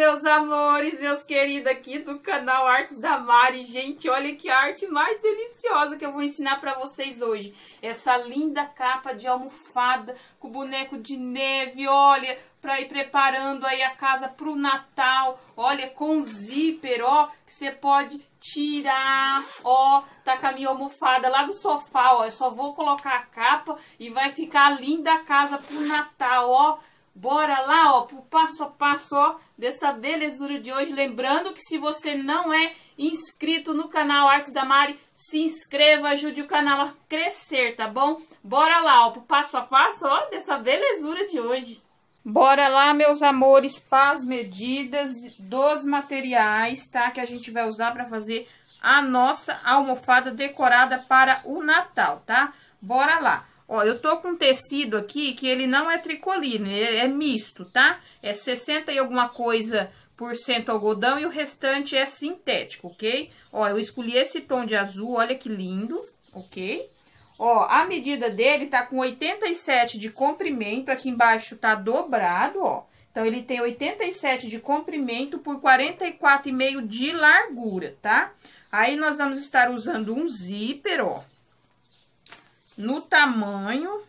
meus amores, meus queridos aqui do canal Artes da Mari. Gente, olha que arte mais deliciosa que eu vou ensinar para vocês hoje. Essa linda capa de almofada com boneco de neve, olha, para ir preparando aí a casa pro Natal. Olha, com zíper, ó, que você pode tirar, ó, tá com a minha almofada lá do sofá, ó. Eu só vou colocar a capa e vai ficar linda a casa pro Natal, ó. Bora lá, ó, pro passo a passo, ó, dessa belezura de hoje. Lembrando que se você não é inscrito no canal Artes da Mari, se inscreva, ajude o canal a crescer, tá bom? Bora lá, ó, pro passo a passo, ó, dessa belezura de hoje. Bora lá, meus amores, para as medidas dos materiais, tá? Que a gente vai usar para fazer a nossa almofada decorada para o Natal, tá? Bora lá. Ó, eu tô com um tecido aqui que ele não é tricoline, é misto, tá? É 60 e alguma coisa por cento algodão e o restante é sintético, ok? Ó, eu escolhi esse tom de azul, olha que lindo, ok? Ó, a medida dele tá com 87 de comprimento, aqui embaixo tá dobrado, ó. Então, ele tem 87 de comprimento por 44,5 de largura, tá? Aí, nós vamos estar usando um zíper, ó. No tamanho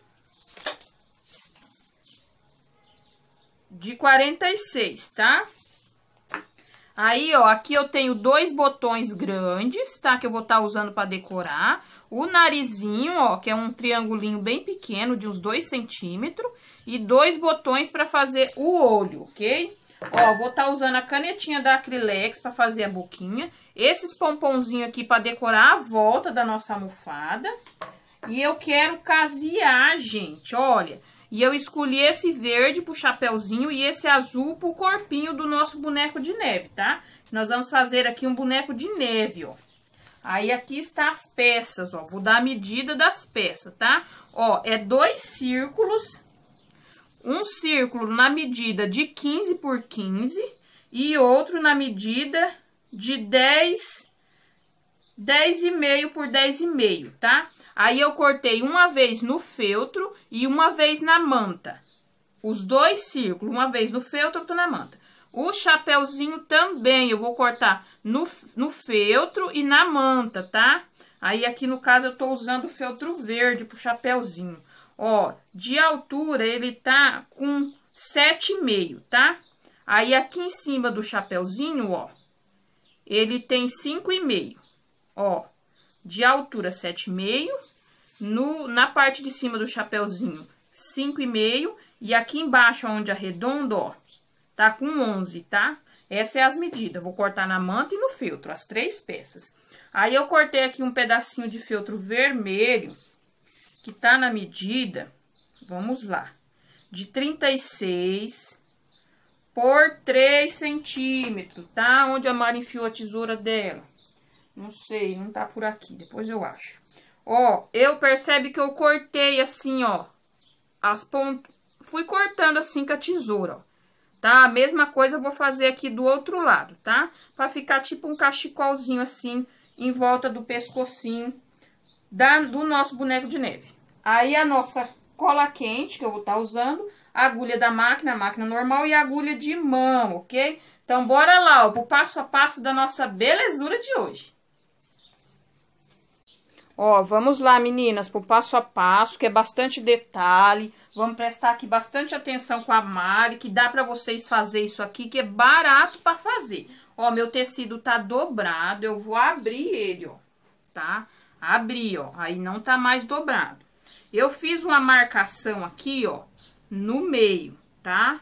de 46, tá? Aí, ó, aqui eu tenho 2 botões grandes, tá? Que eu vou estar usando para decorar. O narizinho, ó, que é um triangulinho bem pequeno, de uns 2 centímetros. E 2 botões para fazer o olho, ok? Ó, vou estar usando a canetinha da Acrylex para fazer a boquinha. Esses pomponzinhos aqui para decorar a volta da nossa almofada. E eu quero casear, gente, olha. E eu escolhi esse verde pro chapéuzinho e esse azul pro corpinho do nosso boneco de neve, tá? Nós vamos fazer aqui um boneco de neve, ó. Aí, aqui está as peças, ó. Vou dar a medida das peças, tá? Ó, é 2 círculos. Um círculo na medida de 15 por 15 e outro na medida de 10,5 por 10,5, tá? Aí, eu cortei uma vez no feltro e uma vez na manta. Os 2 círculos, uma vez no feltro, outra na manta. O chapéuzinho também, eu vou cortar no feltro e na manta, tá? Aí, aqui no caso, eu tô usando o feltro verde pro chapéuzinho. Ó, de altura, ele tá com 7,5, tá? Aí, aqui em cima do chapéuzinho, ó, ele tem 5,5, ó. De altura, 7,5. Na parte de cima do chapéuzinho, 5,5. E aqui embaixo, onde arredondo, ó, tá com 11, tá? Essa é as medidas. Vou cortar na manta e no feltro, as 3 peças. Aí, eu cortei aqui um pedacinho de feltro vermelho, que tá na medida, vamos lá, de 36 por 3 centímetros, tá? Onde a Mari enfiou a tesoura dela. Não sei, não tá por aqui, depois eu acho. Ó, eu percebo que eu cortei assim, ó, as pontas, fui cortando assim com a tesoura, ó, tá? A mesma coisa eu vou fazer aqui do outro lado, tá? Pra ficar tipo um cachecolzinho assim, em volta do pescocinho do nosso boneco de neve. Aí, a nossa cola quente, que eu vou estar usando, a agulha da máquina, a máquina normal e a agulha de mão, ok? Então, bora lá, ó, pro passo a passo da nossa belezura de hoje. Ó, vamos lá, meninas, pro passo a passo, que é bastante detalhe. Vamos prestar aqui bastante atenção com a Mari, que dá pra vocês fazer isso aqui, que é barato pra fazer. Ó, meu tecido tá dobrado, eu vou abrir ele, ó, tá? Abrir, ó, aí não tá mais dobrado. Eu fiz uma marcação aqui, ó, no meio, tá?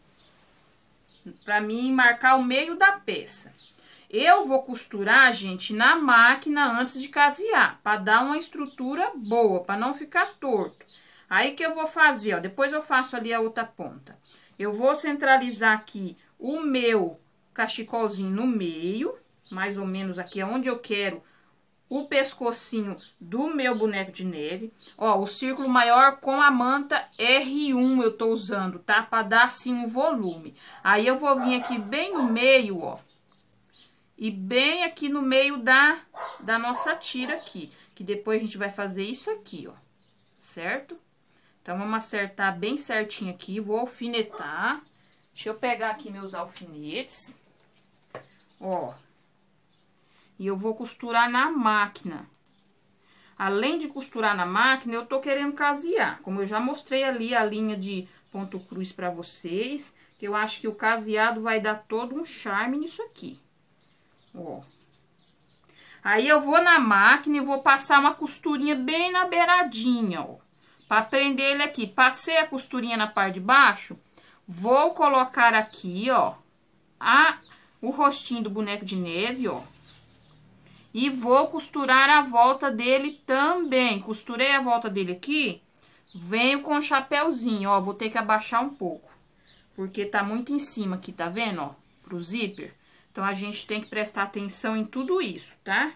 Pra mim marcar o meio da peça. Eu vou costurar, gente, na máquina antes de casear, para dar uma estrutura boa, para não ficar torto. Aí, que eu vou fazer, ó, depois eu faço ali a outra ponta. Eu vou centralizar aqui o meu cachecolzinho no meio, mais ou menos aqui onde eu quero o pescocinho do meu boneco de neve. Ó, o círculo maior com a manta R1 eu tô usando, tá? Para dar, assim, um volume. Aí, eu vou vir aqui bem no meio, ó. E bem aqui no meio da nossa tira aqui. Que depois a gente vai fazer isso aqui, ó. Certo? Então, vamos acertar bem certinho aqui. Vou alfinetar. Deixa eu pegar aqui meus alfinetes. Ó. E eu vou costurar na máquina. Além de costurar na máquina, eu tô querendo casear. Como eu já mostrei ali a linha de ponto cruz pra vocês, que eu acho que o caseado vai dar todo um charme nisso aqui. Ó. Aí eu vou na máquina e vou passar uma costurinha bem na beiradinha, ó. Pra prender ele aqui. Passei a costurinha na parte de baixo, vou colocar aqui, ó, o rostinho do boneco de neve, ó. E vou costurar a volta dele também. Costurei a volta dele aqui, venho com o chapéuzinho, ó. Vou ter que abaixar um pouco, porque tá muito em cima aqui, tá vendo, ó? Pro zíper. Então, a gente tem que prestar atenção em tudo isso, tá?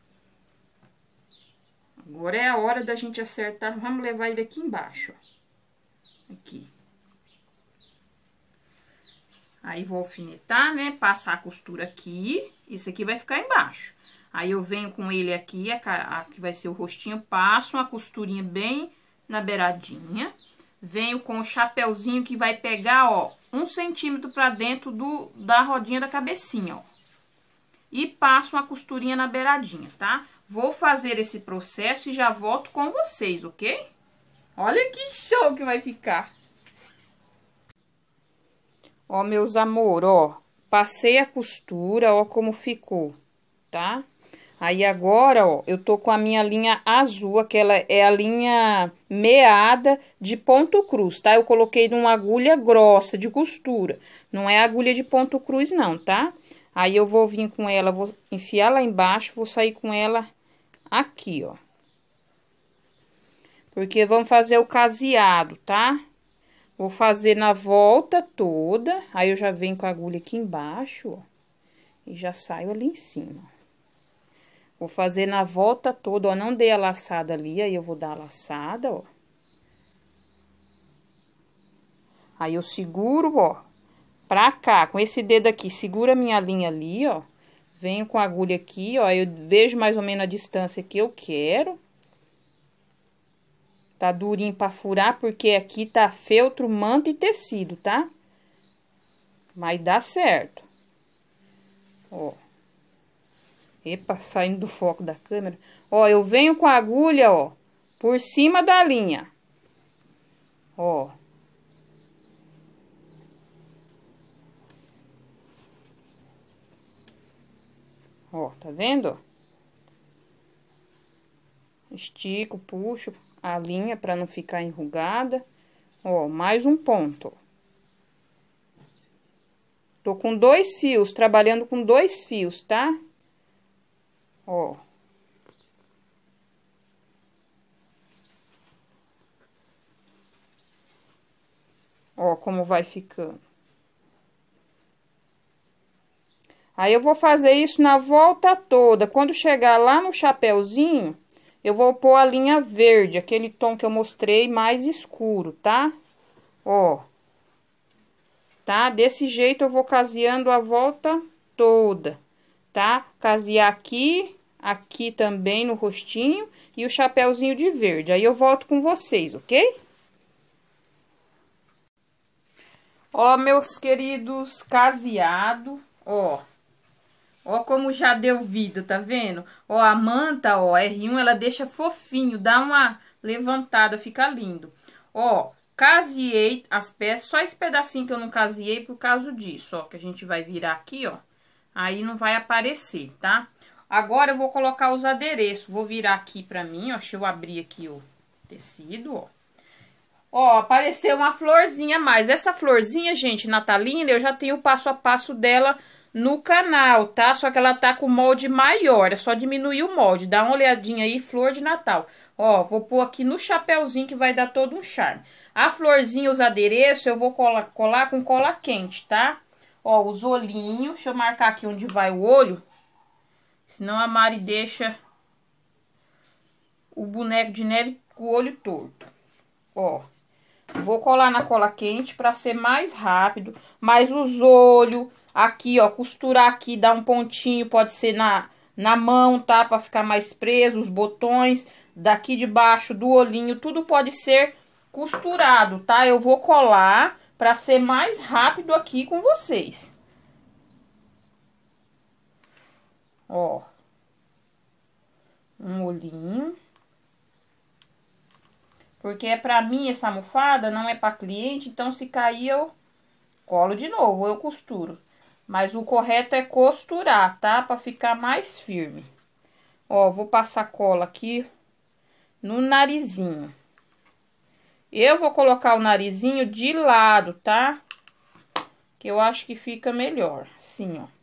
Agora é a hora da gente acertar. Vamos levar ele aqui embaixo, ó. Aqui. Aí, vou alfinetar, né? Passar a costura aqui. Isso aqui vai ficar embaixo. Aí, eu venho com ele aqui, aqui vai ser o rostinho, passo uma costurinha bem na beiradinha. Venho com o chapéuzinho que vai pegar, ó, 1 centímetro pra dentro da rodinha da cabecinha, ó. E passo uma costurinha na beiradinha, tá? Vou fazer esse processo e já volto com vocês, ok? Olha que show que vai ficar! Ó, meus amor, ó, passei a costura, ó como ficou, tá? Aí, agora, ó, eu tô com a minha linha azul, aquela é a linha meada de ponto cruz, tá? Eu coloquei numa agulha grossa de costura, não é agulha de ponto cruz não, tá? Aí, eu vou vir com ela, vou enfiar lá embaixo, vou sair com ela aqui, ó. Porque vamos fazer o caseado, tá? Vou fazer na volta toda, aí eu já venho com a agulha aqui embaixo, ó. E já saio ali em cima. Vou fazer na volta toda, ó, não dei a laçada ali, aí eu vou dar a laçada, ó. Aí, eu seguro, ó, pra cá, com esse dedo aqui, segura a minha linha ali, ó. Venho com a agulha aqui, ó, eu vejo mais ou menos a distância que eu quero. Tá durinho pra furar, porque aqui tá feltro, manta e tecido, tá? Mas dá certo. Ó. Epa, saindo do foco da câmera. Ó, eu venho com a agulha, ó, por cima da linha. Ó. Ó, tá vendo? Estico, puxo a linha pra não ficar enrugada. Ó, mais um ponto. Tô com 2 fios, trabalhando com 2 fios, tá? Ó. Ó, como vai ficando. Aí, eu vou fazer isso na volta toda. Quando chegar lá no chapéuzinho, eu vou pôr a linha verde, aquele tom que eu mostrei mais escuro, tá? Ó. Tá? Desse jeito, eu vou caseando a volta toda, tá? Casear aqui, aqui também no rostinho e o chapéuzinho de verde. Aí, eu volto com vocês, ok? Ó, meus queridos, caseado, ó. Ó como já deu vida, tá vendo? Ó, a manta, ó, R1, ela deixa fofinho, dá uma levantada, fica lindo. Ó, caseei as peças, só esse pedacinho que eu não caseei por causa disso, ó, que a gente vai virar aqui, ó. Aí não vai aparecer, tá? Agora eu vou colocar os adereços, vou virar aqui pra mim, ó, deixa eu abrir aqui o tecido, ó. Ó, apareceu uma florzinha a mais. Essa florzinha, gente, natalina, eu já tenho o passo a passo dela no canal, tá? Só que ela tá com o molde maior, é só diminuir o molde. Dá uma olhadinha aí, flor de Natal. Ó, vou pôr aqui no chapéuzinho que vai dar todo um charme. A florzinha, os adereços, eu vou colar com cola quente, tá? Ó, os olhinhos, deixa eu marcar aqui onde vai o olho. Senão a Mari deixa o boneco de neve com o olho torto. Ó, vou colar na cola quente pra ser mais rápido. Mas os olhos, aqui, ó, costurar aqui, dar um pontinho, pode ser na mão, tá? Pra ficar mais preso, os botões daqui de baixo do olhinho, tudo pode ser costurado, tá? Eu vou colar para ser mais rápido aqui com vocês. Ó. Um olhinho. Porque é pra mim essa almofada, não é pra cliente, então se cair eu colo de novo, eu costuro. Mas o correto é costurar, tá? Pra ficar mais firme. Ó, vou passar cola aqui no narizinho. Eu vou colocar o narizinho de lado, tá? Que eu acho que fica melhor, assim, ó.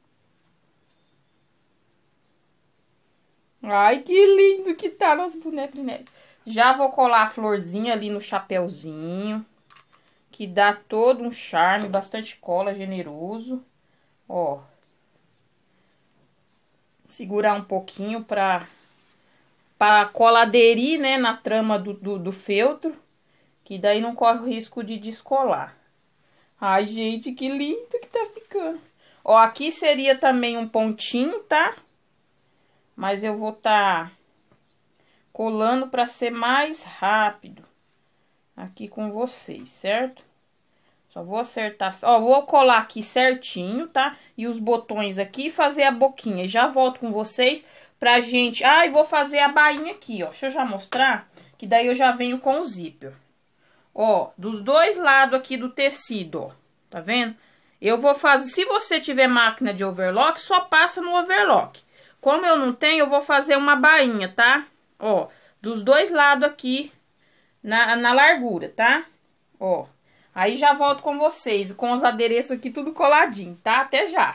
Ai, que lindo que tá nosso boneco de neve. Já vou colar a florzinha ali no chapéuzinho, que dá todo um charme, bastante cola, generoso. Ó. Segurar um pouquinho pra cola aderir, né, na trama do feltro, que daí não corre o risco de descolar. Ai, gente, que lindo que tá ficando. Ó, aqui seria também um pontinho, tá? Mas eu vou tá colando para ser mais rápido aqui com vocês, certo? Só vou acertar, ó, vou colar aqui certinho, tá? E os botões aqui e fazer a boquinha. E já volto com vocês pra gente... Ah, e vou fazer a bainha aqui, ó. Deixa eu já mostrar, que daí eu já venho com o zíper. Ó, dos dois lados aqui do tecido, ó. Tá vendo? Eu vou fazer... Se você tiver máquina de overlock, só passa no overlock. Como eu não tenho, eu vou fazer uma bainha, tá? Ó, dos dois lados aqui na largura, tá? Ó, aí já volto com vocês, com os adereços aqui tudo coladinho, tá? Até já.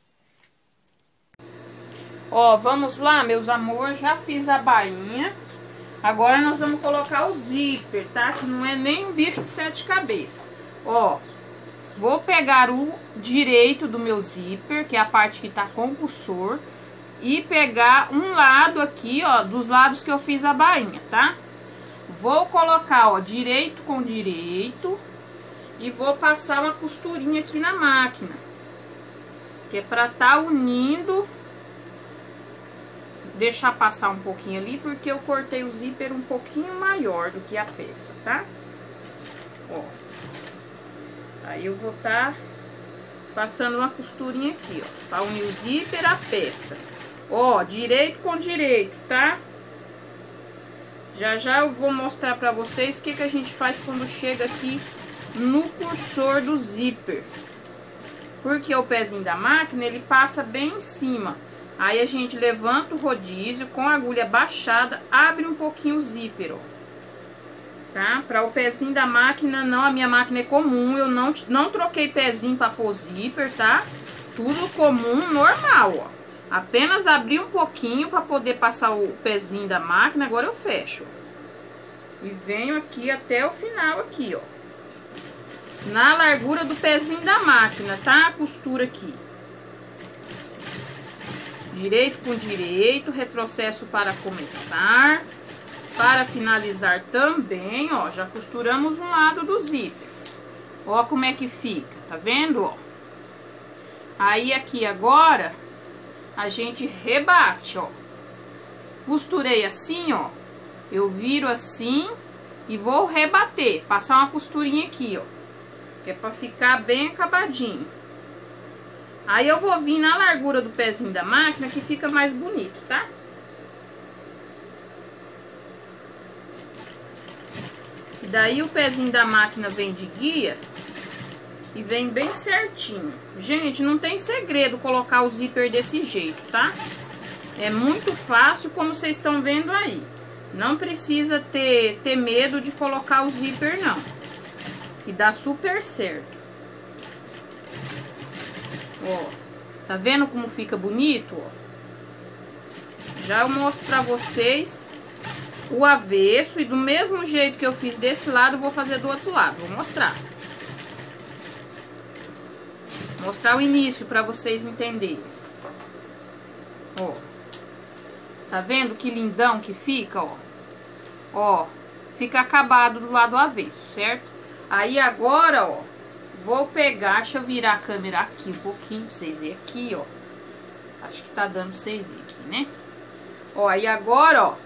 Ó, vamos lá, meus amores, já fiz a bainha. Agora nós vamos colocar o zíper, tá? Que não é nem um bicho de 7 cabeças. Ó, vou pegar o direito do meu zíper, que é a parte que tá com o cursor, e pegar um lado aqui, ó, dos lados que eu fiz a bainha, tá? Vou colocar, ó, direito com direito e vou passar uma costurinha aqui na máquina, que é pra tá unindo. Deixar passar um pouquinho ali, porque eu cortei o zíper um pouquinho maior do que a peça, tá? Ó. Aí eu vou tá passando uma costurinha aqui, ó, pra unir o zíper à peça. Ó, direito com direito, tá? Já eu vou mostrar pra vocês o que a gente faz quando chega aqui no cursor do zíper. Porque o pezinho da máquina, ele passa bem em cima. Aí a gente levanta o rodízio com a agulha baixada, abre um pouquinho o zíper, ó. Tá? Pra o pezinho da máquina, não, a minha máquina é comum, eu não troquei pezinho pra pôr zíper, tá? Tudo comum, normal, ó. Apenas abri um pouquinho para poder passar o pezinho da máquina, agora eu fecho. E venho aqui até o final aqui, ó. Na largura do pezinho da máquina, tá? A costura aqui. Direito com direito, retrocesso para começar. Para finalizar também, ó, já costuramos um lado do zíper. Ó como é que fica, tá vendo, ó? Aí aqui agora... a gente rebate, ó. Costurei assim, ó. Eu viro assim e vou rebater. Passar uma costurinha aqui, ó. Que é pra ficar bem acabadinho. Aí eu vou vir na largura do pezinho da máquina, que fica mais bonito, tá? E daí o pezinho da máquina vem de guia... e vem bem certinho. Gente, não tem segredo colocar o zíper desse jeito, tá? É muito fácil, como vocês estão vendo aí. Não precisa ter medo de colocar o zíper, não. Que dá super certo. Ó, tá vendo como fica bonito, ó? Já eu mostro pra vocês o avesso. E do mesmo jeito que eu fiz desse lado, eu vou fazer do outro lado. Vou mostrar. Mostrar o início para vocês entenderem. Ó. Tá vendo que lindão que fica, ó? Ó, fica acabado do lado avesso, certo? Aí agora, ó, vou pegar, deixa eu virar a câmera aqui um pouquinho pra vocês verem aqui, ó. Acho que tá dando pra vocês verem aqui, né? Ó, aí agora, ó,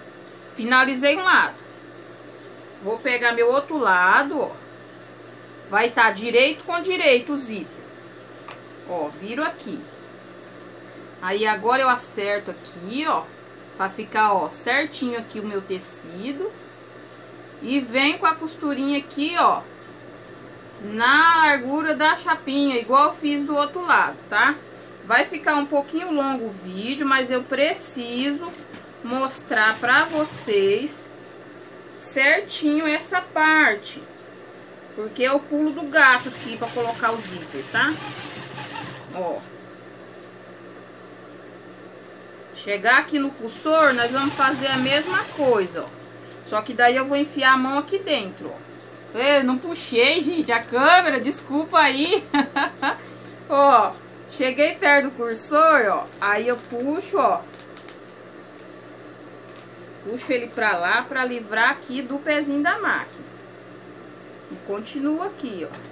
finalizei um lado. Vou pegar meu outro lado, ó. vai estar direito com direito o zíper. Ó, viro aqui. Aí agora eu acerto aqui, ó, pra ficar, ó, certinho aqui o meu tecido. E venho com a costurinha aqui, ó, na largura da chapinha, igual eu fiz do outro lado, tá? Vai ficar um pouquinho longo o vídeo, mas eu preciso mostrar pra vocês certinho essa parte. Porque é o pulo do gato aqui pra colocar o zíper, tá? Ó. Chegar aqui no cursor, nós vamos fazer a mesma coisa, ó. Só que daí eu vou enfiar a mão aqui dentro, ó. Eu não puxei, gente, a câmera, desculpa aí. Ó, cheguei perto do cursor, ó. Aí eu puxo, ó. Puxo ele pra lá pra livrar aqui do pezinho da máquina. E continuo aqui, ó.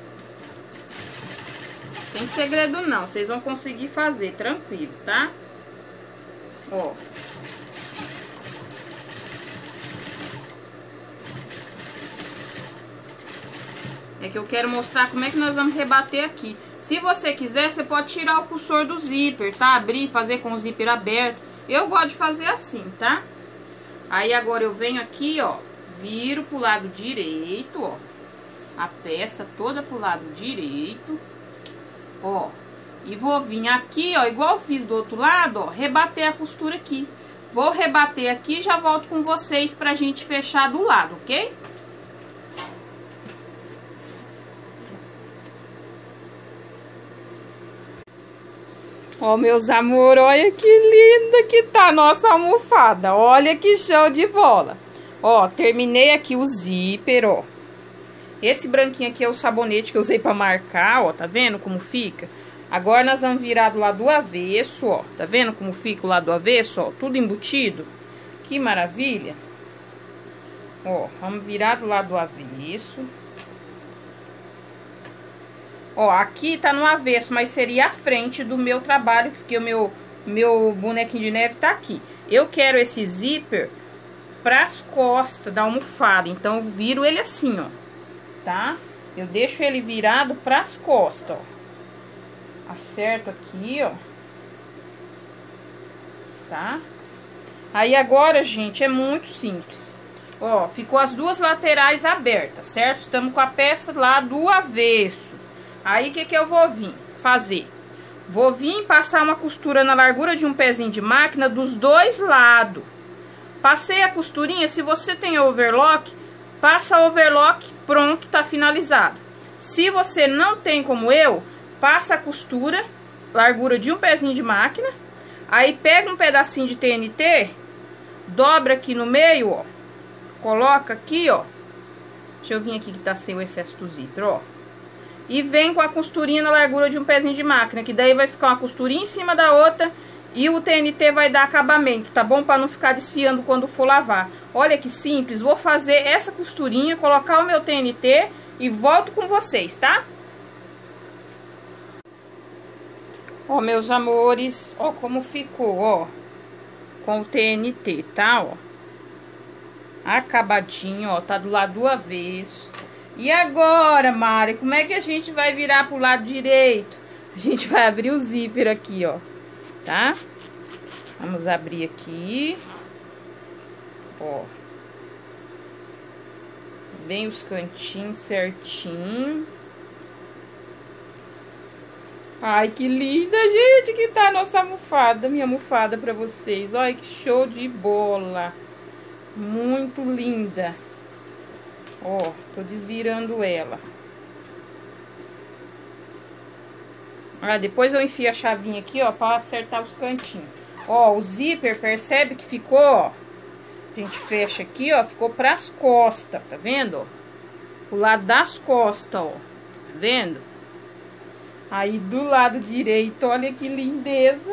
Tem segredo não, vocês vão conseguir fazer, tranquilo, tá? Ó. É que eu quero mostrar como é que nós vamos rebater aqui. Se você quiser, você pode tirar o cursor do zíper, tá? Abrir, fazer com o zíper aberto. Eu gosto de fazer assim, tá? Aí agora eu venho aqui, ó, viro pro lado direito, ó. A peça toda pro lado direito. Ó. E vou vir aqui, ó, igual eu fiz do outro lado, ó, rebater a costura aqui. Vou rebater aqui e já volto com vocês pra gente fechar do lado, ok? Ó, meus amores, olha que linda que tá a nossa almofada. Olha que show de bola. Ó, terminei aqui o zíper, ó. Esse branquinho aqui é o sabonete que eu usei pra marcar, ó. Tá vendo como fica? Agora nós vamos virar do lado do avesso, ó. Tá vendo como fica o lado do avesso, ó? Tudo embutido. Que maravilha. Ó, vamos virar do lado do avesso. Ó, aqui tá no avesso, mas seria a frente do meu trabalho, porque o meu bonequinho de neve tá aqui. Eu quero esse zíper pras costas da almofada, então eu viro ele assim, ó, tá? Eu deixo ele virado pras costas, ó. Acerto aqui, ó. Tá? Aí agora, gente, é muito simples. Ó, ficou as duas laterais abertas, certo? Estamos com a peça lá do avesso. Aí, o que eu vou vir fazer? Vou vir passar uma costura na largura de um pezinho de máquina dos dois lados. Passei a costurinha, se você tem overlock, passa overlock, pronto, tá finalizado. Se você não tem como eu, passa a costura, largura de um pezinho de máquina. Aí, pega um pedacinho de TNT, dobra aqui no meio, ó. Coloca aqui, ó. Deixa eu vir aqui que tá sem o excesso do zíper, ó. E vem com a costurinha na largura de um pezinho de máquina, que daí vai ficar uma costurinha em cima da outra e o TNT vai dar acabamento, tá bom? Pra não ficar desfiando quando for lavar. Olha que simples, vou fazer essa costurinha, colocar o meu TNT e volto com vocês, tá? Ó, meus amores, ó como ficou, ó, com o TNT, tá, ó. Acabadinho, ó, tá do lado do avesso. E agora, Mari, como é que a gente vai virar pro lado direito? A gente vai abrir o zíper aqui, ó, tá? Vamos abrir aqui. Ó. Bem os cantinhos certinho. Ai, que linda, gente, que tá a nossa almofada, minha almofada pra vocês. Olha que show de bola. Muito linda. Ó, tô desvirando ela. Ah, depois eu enfio a chavinha aqui, ó, pra acertar os cantinhos. Ó, o zíper, percebe que ficou, ó. A gente fecha aqui, ó, ficou pras costas, tá vendo? O lado das costas, ó. Tá vendo? Aí do lado direito, olha que lindeza.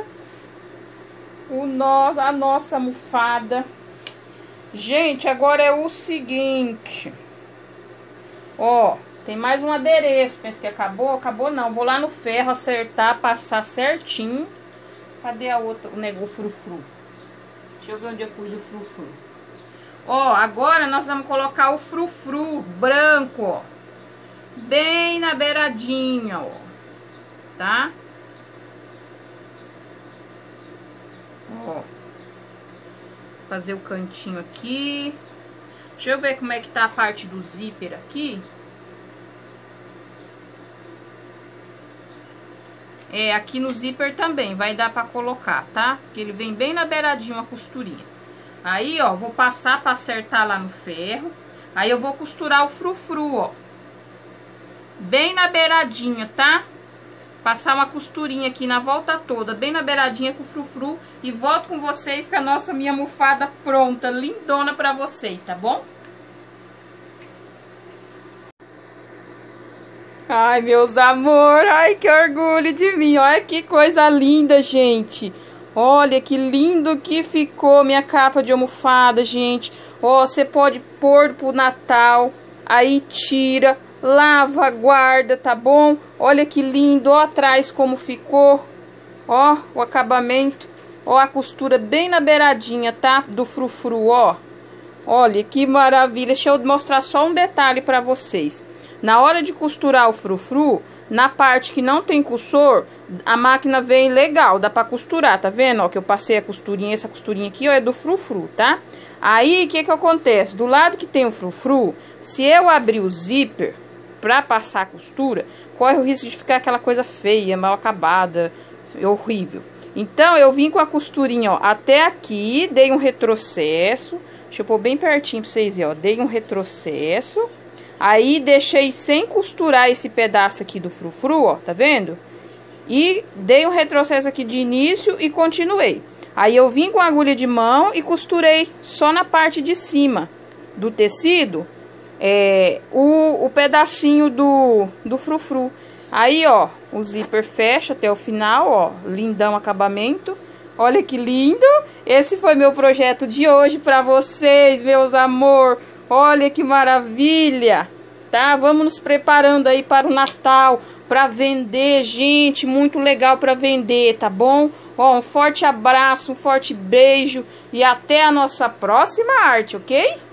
A nossa almofada. Gente, agora é o seguinte. Ó, tem mais um adereço. Pensa que acabou? Acabou não. Vou lá no ferro acertar, passar certinho. Cadê a outra? O negócio frufru. Deixa eu ver onde eu pus o frufru. Ó, agora nós vamos colocar o frufru branco, ó. bem na beiradinha, ó, tá? Ó, fazer o cantinho aqui. Deixa eu ver como é que tá a parte do zíper aqui. É, aqui no zíper também vai dar pra colocar, tá? Porque ele vem bem na beiradinha, uma costurinha. Aí, ó, vou passar pra acertar lá no ferro. Aí eu vou costurar o frufru, ó. Bem na beiradinha, tá? Passar uma costurinha aqui na volta toda, bem na beiradinha com o frufru. E volto com vocês com a nossa minha almofada pronta, lindona pra vocês, tá bom? Ai, meus amor, ai, que orgulho de mim. Olha que coisa linda, gente. Olha que lindo que ficou minha capa de almofada, gente. Ó, você pode pôr pro Natal, aí tira, lava, guarda, tá bom? Olha que lindo, ó atrás como ficou. Ó, o acabamento. Ó, a costura bem na beiradinha, tá? Do frufru, ó. Olha que maravilha. Deixa eu mostrar só um detalhe pra vocês. Na hora de costurar o frufru, na parte que não tem cursor, a máquina vem legal, dá pra costurar, tá vendo? Ó, que eu passei a costurinha, essa costurinha aqui, ó, é do frufru, tá? Aí, o que que acontece? Do lado que tem o frufru, se eu abrir o zíper pra passar a costura, corre o risco de ficar aquela coisa feia, mal acabada, horrível. Então, eu vim com a costurinha, ó, até aqui, dei um retrocesso. Deixa eu pôr bem pertinho pra vocês verem, ó. Dei um retrocesso. Aí, deixei sem costurar esse pedaço aqui do frufru, ó, tá vendo? E dei um retrocesso aqui de início e continuei. Aí, eu vim com a agulha de mão e costurei só na parte de cima do tecido, o pedacinho do frufru. Aí, ó, o zíper fecha até o final, ó, lindão acabamento. Olha que lindo! Esse foi meu projeto de hoje pra vocês, meus amor. Olha que maravilha, tá? Vamos nos preparando aí para o Natal, para vender, gente, muito legal para vender, tá bom? Ó, um forte abraço, um forte beijo e até a nossa próxima arte, ok?